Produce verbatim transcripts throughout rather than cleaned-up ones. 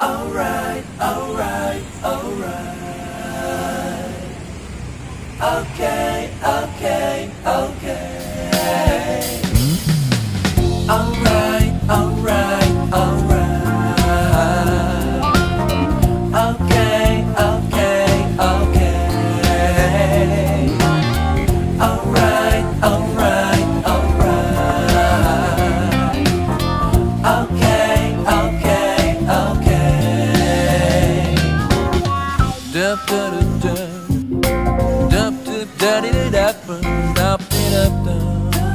Alright, alright, alright. Okay, okay, okay. Alright, alright, alright. Okay, okay, okay. Alright, alright, alright. Okay, okay, okay. Dup, dup, dup, dup, dup, da, di, di, da, dup, di, dup, dup.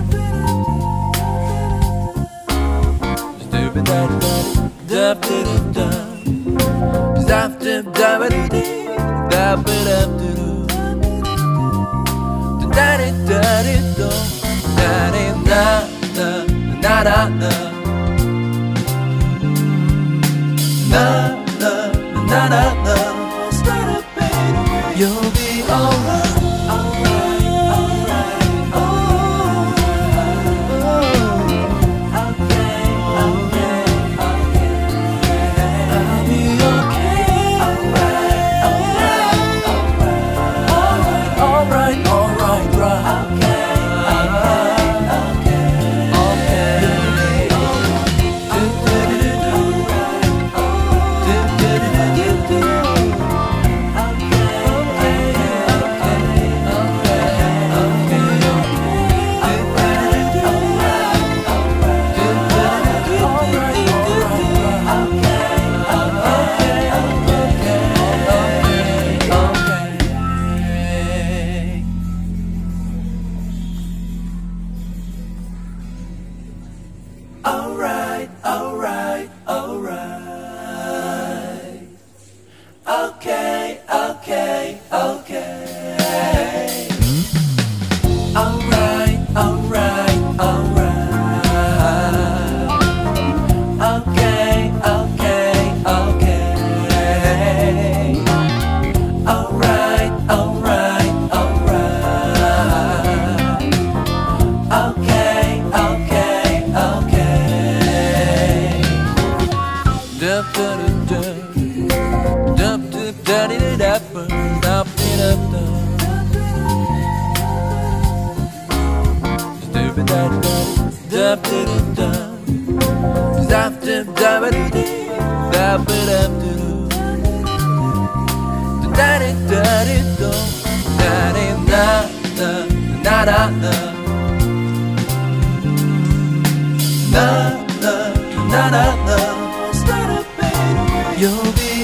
Stupid, da, da, dup, di, dup, dup. Dup, dup, da, ba, di, di, dup, di, dup, dup. Da, di, da, di, do, da, di, da, da, da, da, da. Na, na, na, na, na. Start up, baby. You'll be alright. Alright, alright, alright. Okay, okay, okay. I'll be okay. Alright, alright, alright. Alright, alright, alright, right. Okay, okay, alright, alright, alright. Okay, okay, okay. Alright, alright, alright. Okay, okay, okay. Alright, alright, alright. Okay, okay, okay. Dup, dup, dup, dup, dup, da, di, di, dup, dup, di, dup, dup. Stupid, da, da, dup, di, dup, dup. Dup, dup, da, ba, di, di, dup, di, dup, dup. Da, di, da, di, do, da, di, da, da, da, da, da. Na, na, na, na, na. Start up, baby. You'll be